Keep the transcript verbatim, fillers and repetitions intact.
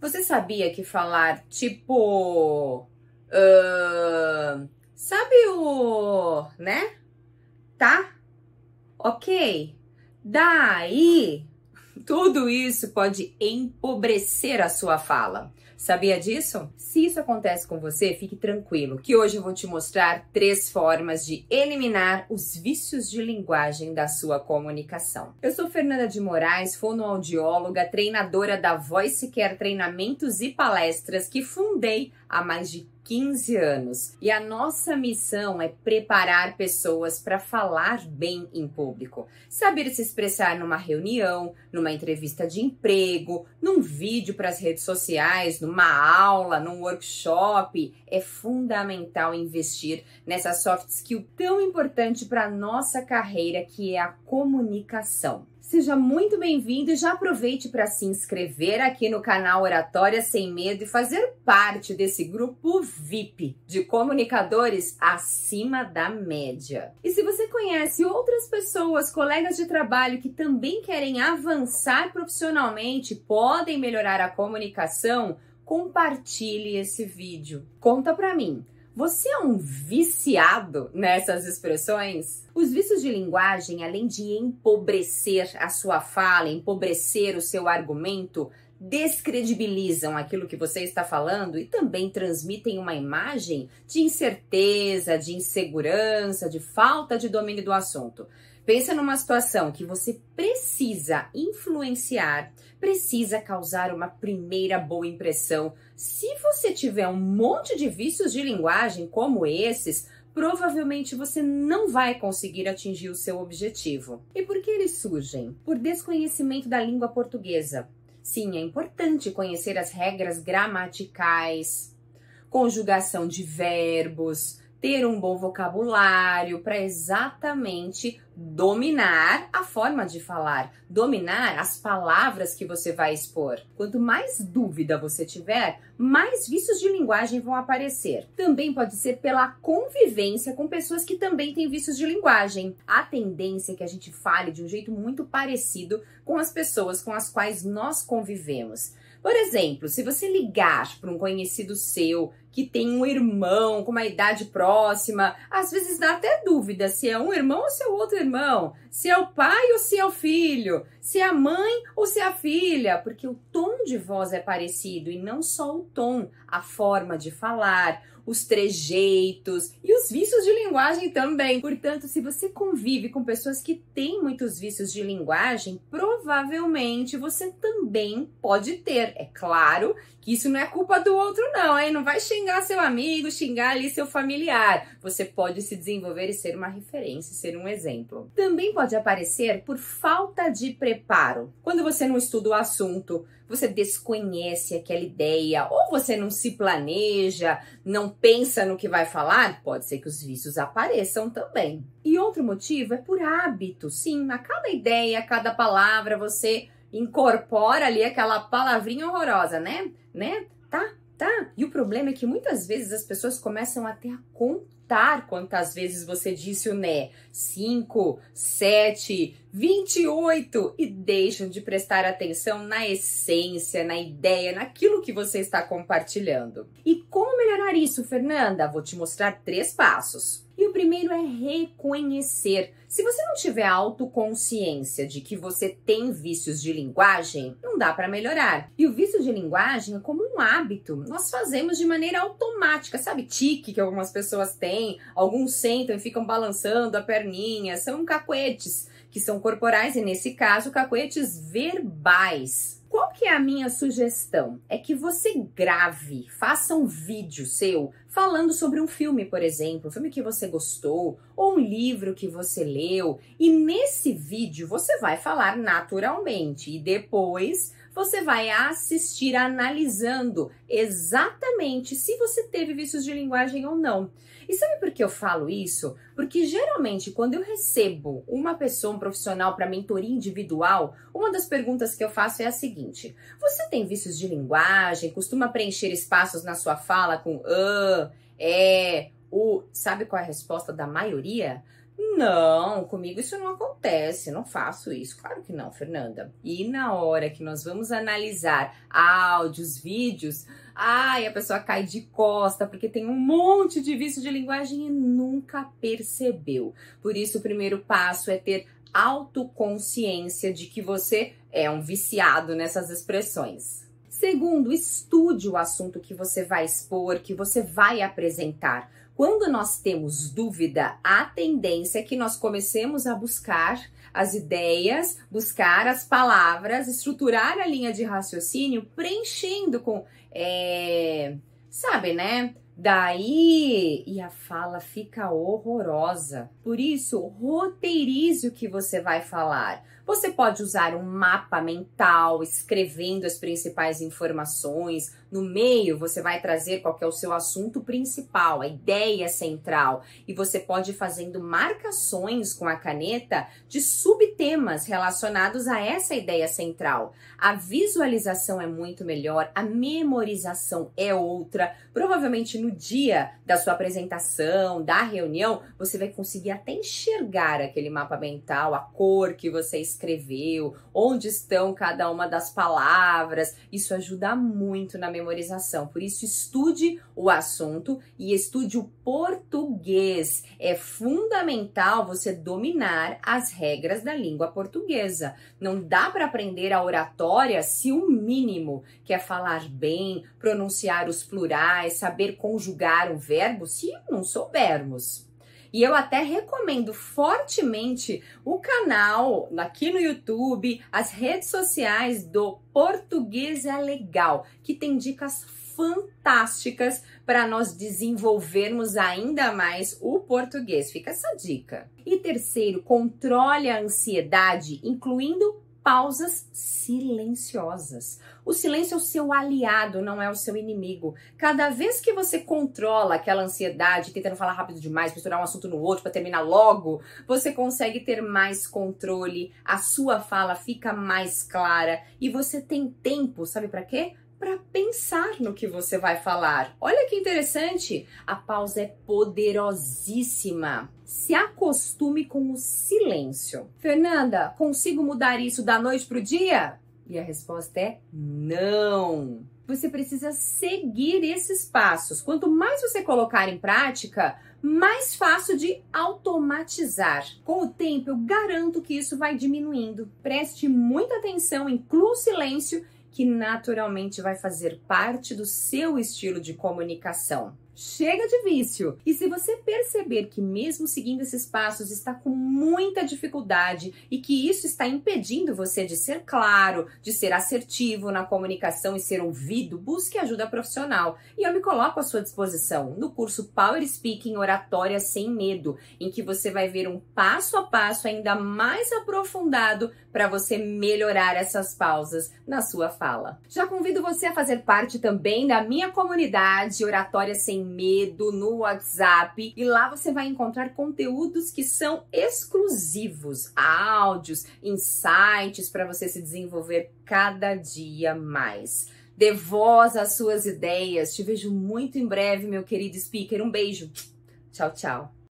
Você sabia que falar tipo... Uh, sabe o... né? Tá? Ok? Daí... Tudo isso pode empobrecer a sua fala. Sabia disso? Se isso acontece com você, fique tranquilo, que hoje eu vou te mostrar três formas de eliminar os vícios de linguagem da sua comunicação. Eu sou Fernanda de Moraes, fonoaudióloga, treinadora da VoiceCare Treinamentos e Palestras, que fundei há mais de quinze anos. E a nossa missão é preparar pessoas para falar bem em público. Saber se expressar numa reunião, numa entrevista de emprego, num vídeo para as redes sociais, numa aula, num workshop. É fundamental investir nessa soft skill tão importante para a nossa carreira, que é a comunicação. Seja muito bem-vindo e já aproveite para se inscrever aqui no canal Oratória Sem Medo e fazer parte desse grupo V I P de comunicadores acima da média. E se você conhece outras pessoas, colegas de trabalho que também querem avançar profissionalmente, podem melhorar a comunicação, compartilhe esse vídeo. Conta pra mim. Você é um viciado nessas expressões? Os vícios de linguagem, além de empobrecer a sua fala, empobrecer o seu argumento, descredibilizam aquilo que você está falando e também transmitem uma imagem de incerteza, de insegurança, de falta de domínio do assunto. Pensa numa situação que você precisa influenciar, precisa causar uma primeira boa impressão. Se você tiver um monte de vícios de linguagem como esses, provavelmente você não vai conseguir atingir o seu objetivo. E por que eles surgem? Por desconhecimento da língua portuguesa. Sim, é importante conhecer as regras gramaticais, conjugação de verbos, ter um bom vocabulário para exatamente dominar a forma de falar, dominar as palavras que você vai expor. Quanto mais dúvida você tiver, mais vícios de linguagem vão aparecer. Também pode ser pela convivência com pessoas que também têm vícios de linguagem. A tendência é que a gente fale de um jeito muito parecido com as pessoas com as quais nós convivemos. Por exemplo, se você ligar para um conhecido seu que tem um irmão com uma idade próxima, às vezes dá até dúvida se é um irmão ou se é outro irmão, se é o pai ou se é o filho, se é a mãe ou se é a filha, porque o tom de voz é parecido e não só o tom, a forma de falar, os trejeitos e os vícios de linguagem também. Portanto, se você convive com pessoas que têm muitos vícios de linguagem, provavelmente você também pode ter. É claro que isso não é culpa do outro não, hein? Não vai xingar seu amigo, xingar ali seu familiar. Você pode se desenvolver e ser uma referência, ser um exemplo. Também pode aparecer por falta de preparo. Quando você não estuda o assunto, você desconhece aquela ideia, ou você não se planeja, não pensa no que vai falar, pode ser que os vícios apareçam também. E outro motivo é por hábito. Sim, a cada ideia, a cada palavra, você incorpora ali aquela palavrinha horrorosa, né? Né? Tá, tá. E o problema é que muitas vezes as pessoas começam até a contar quantas vezes você disse o né. Cinco, sete, vinte e oito e deixam de prestar atenção na essência, na ideia, naquilo que você está compartilhando. E como melhorar isso, Fernanda? Vou te mostrar três passos. E o primeiro é reconhecer. Se você não tiver autoconsciência de que você tem vícios de linguagem, não dá para melhorar. E o vício de linguagem é como um hábito. Nós fazemos de maneira automática, sabe? Tique que algumas pessoas têm, alguns sentam e ficam balançando a perninha, são cacuetes, que são corporais e, nesse caso, cacuetes verbais. Qual que é a minha sugestão? É que você grave, faça um vídeo seu falando sobre um filme, por exemplo, um filme que você gostou, ou um livro que você leu, e nesse vídeo você vai falar naturalmente e depois você vai assistir analisando exatamente se você teve vícios de linguagem ou não. E sabe por que eu falo isso? Porque geralmente quando eu recebo uma pessoa, um profissional para mentoria individual, uma das perguntas que eu faço é a seguinte: você tem vícios de linguagem? Costuma preencher espaços na sua fala com ah, é, o... Sabe qual é a resposta da maioria? Não, comigo isso não acontece, não faço isso. Claro que não, Fernanda. E na hora que nós vamos analisar áudios, vídeos, ai, a pessoa cai de costa porque tem um monte de vício de linguagem e nunca percebeu. Por isso, o primeiro passo é ter autoconsciência de que você é um viciado nessas expressões. Segundo, estude o assunto que você vai expor, que você vai apresentar. Quando nós temos dúvida, a tendência é que nós comecemos a buscar as ideias, buscar as palavras, estruturar a linha de raciocínio, preenchendo com, é, sabe, né? Daí, e a fala fica horrorosa. Por isso, roteirize o que você vai falar. Você pode usar um mapa mental, escrevendo as principais informações. No meio, você vai trazer qual que é o seu assunto principal, a ideia central. E você pode ir fazendo marcações com a caneta de subtemas relacionados a essa ideia central. A visualização é muito melhor, a memorização é outra. Provavelmente no dia da sua apresentação, da reunião, você vai conseguir até enxergar aquele mapa mental, a cor que você escreveu, onde estão cada uma das palavras. Isso ajuda muito na memorização. Por isso, estude o assunto e estude o português. É fundamental você dominar as regras da língua portuguesa. Não dá para aprender a oratória se o mínimo, que é falar bem, pronunciar os plurais, saber conjugar um verbo, se não soubermos. E eu até recomendo fortemente o canal aqui no YouTube, as redes sociais do Português é Legal, que tem dicas fantásticas para nós desenvolvermos ainda mais o português. Fica essa dica. E terceiro, controle a ansiedade, incluindo pausas silenciosas. O silêncio é o seu aliado, não é o seu inimigo. Cada vez que você controla aquela ansiedade, tentando falar rápido demais, misturar um assunto no outro para terminar logo, você consegue ter mais controle, a sua fala fica mais clara e você tem tempo, sabe para quê? Para pensar no que você vai falar. Olha que interessante, a pausa é poderosíssima. Se acostume com o silêncio. Fernanda, consigo mudar isso da noite para o dia? E a resposta é não. Você precisa seguir esses passos. Quanto mais você colocar em prática, mais fácil de automatizar. Com o tempo, eu garanto que isso vai diminuindo. Preste muita atenção, inclua o silêncio, que naturalmente vai fazer parte do seu estilo de comunicação. Chega de vício! E se você perceber que mesmo seguindo esses passos está com muita dificuldade e que isso está impedindo você de ser claro, de ser assertivo na comunicação e ser ouvido, busque ajuda profissional. E eu me coloco à sua disposição no curso Power Speaking Oratória Sem Medo, em que você vai ver um passo a passo ainda mais aprofundado para você melhorar essas pausas na sua fala. Já convido você a fazer parte também da minha comunidade Oratória Sem Medo no WhatsApp, e lá você vai encontrar conteúdos que são exclusivos, áudios, insights para você se desenvolver cada dia mais. Dê voz às suas ideias. Te vejo muito em breve, meu querido speaker. Um beijo. Tchau, tchau.